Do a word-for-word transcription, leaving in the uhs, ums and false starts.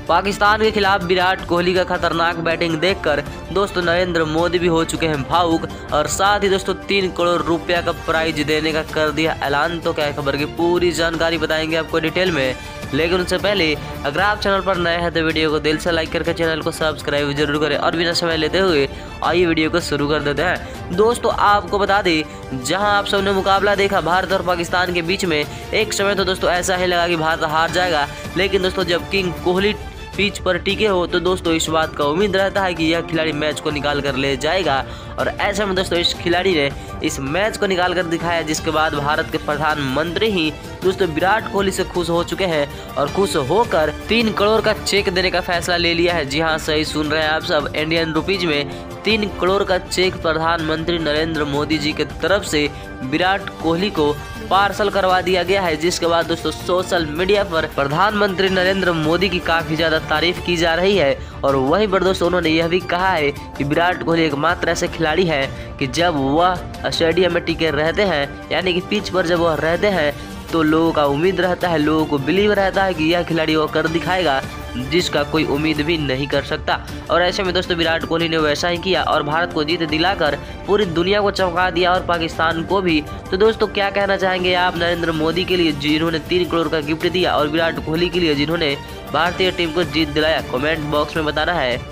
पाकिस्तान के खिलाफ विराट कोहली का खतरनाक बैटिंग देखकर दोस्तों नरेंद्र मोदी भी हो चुके हैं भावुक और साथ ही दोस्तों तीन करोड़ रुपया का प्राइज देने का कर दिया ऐलान। तो क्या खबर की पूरी जानकारी बताएंगे आपको डिटेल में, लेकिन उससे पहले अगर आप चैनल पर नए हैं तो वीडियो को दिल से लाइक करके चैनल को सब्सक्राइब जरूर करें और बिना समय लेते हुए आइए वीडियो को शुरू कर देते हैं। दोस्तों आपको बता दें, जहां आप सबने मुकाबला देखा भारत और पाकिस्तान के बीच में, एक समय तो दोस्तों ऐसा ही लगा कि भारत हार जाएगा, लेकिन दोस्तों जब किंग कोहली पिच पर टिके हो तो दोस्तों इस बात का उम्मीद रहता है कि यह खिलाड़ी मैच को निकाल कर ले जाएगा। और ऐसे में दोस्तों इस खिलाड़ी ने इस मैच को निकाल कर दिखाया, जिसके बाद भारत के प्रधानमंत्री ही दोस्तों विराट कोहली से खुश हो चुके हैं और खुश होकर तीन करोड़ का चेक देने का फैसला ले लिया है। जी हाँ, सही सुन रहे हैं आप सब, इंडियन रुपीज में तीन करोड़ का चेक प्रधानमंत्री नरेंद्र मोदी जी के तरफ से विराट कोहली को पार्सल करवा दिया गया है। जिसके बाद दोस्तों सोशल मीडिया पर प्रधानमंत्री नरेंद्र मोदी की काफी ज्यादा तारीफ की जा रही है और वहीं पर दोस्तों उन्होंने यह भी कहा है कि विराट कोहली एकमात्र ऐसे खिलाड़ी है कि जब वह स्टेडियम में टिके रहते हैं, यानी कि पिच पर जब वह रहते हैं तो लोगों का उम्मीद रहता है, लोगों को बिलीव रहता है कि यह खिलाड़ी वो कर दिखाएगा जिसका कोई उम्मीद भी नहीं कर सकता। और ऐसे में दोस्तों विराट कोहली ने वैसा ही किया और भारत को जीत दिलाकर पूरी दुनिया को चमका दिया और पाकिस्तान को भी। तो दोस्तों क्या कहना चाहेंगे आप नरेंद्र मोदी के लिए जिन्होंने तीन करोड़ का गिफ्ट दिया और विराट कोहली के लिए जिन्होंने भारतीय टीम को जीत दिलाया? कमेंट बॉक्स में बताना है।